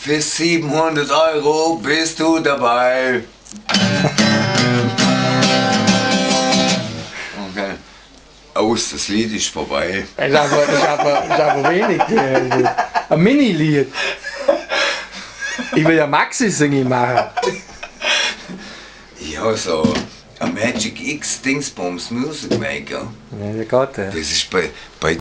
Für 700 € bist du dabei. Okay. Aus, das Lied ist vorbei. Das ist aber wenig. Ein Mini-Lied. Ich will ja Maxi-Singing machen. Ja, so ein Magic X Dingsbums Music Maker. Ja, der geht. Das ist bei